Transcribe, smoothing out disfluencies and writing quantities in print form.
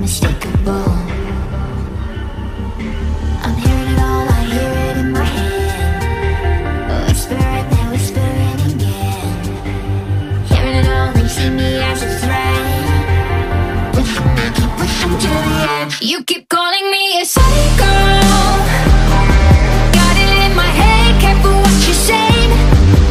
unmistakable. I'm hearing it all, I hear it in my head. Whispering, they're whispering again. Hearing it all, they see me as a threat. Pushing me, keep pushing to the edge. You keep calling me a psycho.